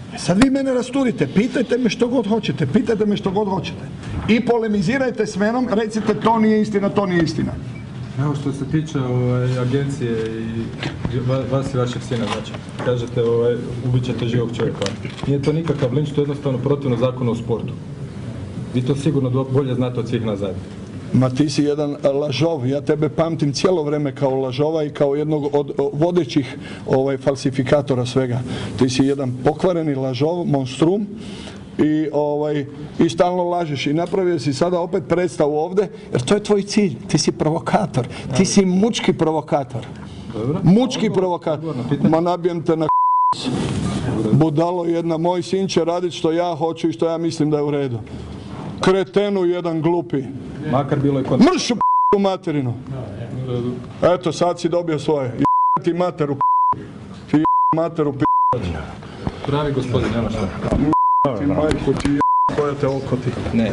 Sad vi mene rasturite, pitajte me što god hoćete, pitajte me što god hoćete. I polemizirajte s menom, recite to nije istina, to nije istina. Evo što se tiče agencije i vas i vašeg sina, znači, kažete ubit ćete živog čovjeka. Nije to nikakav linč, to je jednostavno protivno zakonu o sportu. Vi to sigurno bolje znate od svih nas zajedno. Ma ti si jedan lažov, ja tebe pamtim cijelo vrijeme kao lažova i kao jednog od vodećih falsifikatora svega. Ti si jedan pokvareni lažov, monstrum i stalno lažeš i napravio si sada opet predstavu ovdje, jer to je tvoj cilj, ti si provokator, ti si mučki provokator. Mučki provokator. Ma nabijem te na budalo jedna, moj sin će raditi što ja hoću i što ja mislim da je u redu. Kretenu jedan glupi. Makar bilo i mršu p***u materinu. Eto, sad si dobio svoje. Ti materu p***u. Ti materu p***u. Pravi gospodin, nema šta. Ti majko ti koja te oko ti. Ne.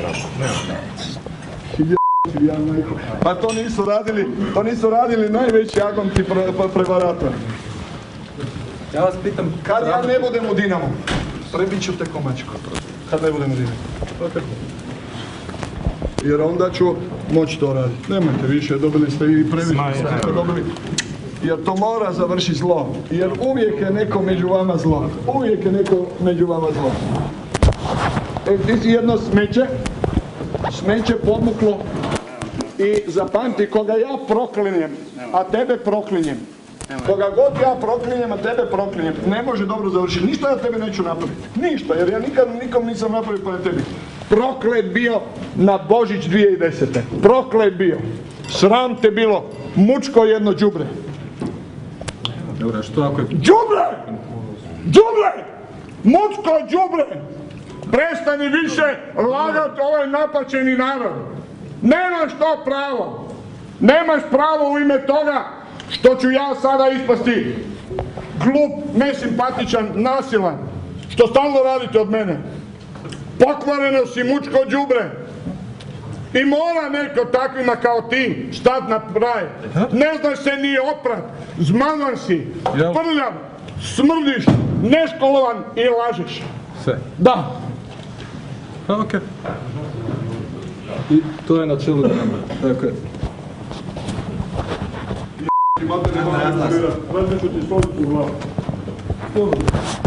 Pa to nisu radili najveći agonti prevarator. Ja vas pitam... Kad ja ne budem u Dinamu, prebit ću te komačko. Kad ne budem u Dinamu. Jer onda ću moći to raditi. Nemojte više, dobili ste i previše ste dobili. Jer to mora završiti zlo. Jer uvijek je neko među vama zlo. Uvijek je neko među vama zlo. Ti si jedno smeće podmuklo i zapamti koga ja proklinjem, a tebe proklinjem. Koga god ja proklinjem, a tebe proklinjem, ne može dobro završiti. Ništa ja tebe neću napraviti. Ništa, jer ja nikad nikom nisam napravio pored tebi. Proklet bio na Božić 2010. Proklet bio. Sram te bilo. Mučko jedno đubre. Dobro, što ako je... Đubre! Đubre! Mučko đubre! Prestani više lagati ovaj napačeni narod. Nemaš to pravo. Nemaš pravo u ime toga što ću ja sada ispasti glup, nesimpatičan, nasilan. Što stalno radite od mene. Pokvareno si mučko đubre. I mora neko takvima kao ti stat na kraj. Ne znaš se ni oprat. Zmanan si, prljav, smrdiš, neškolovan i lažeš. Sve? Da. Okej. I to je na čelu Dinama. Tako je. Imate nema, različno ti stolicu u glavu.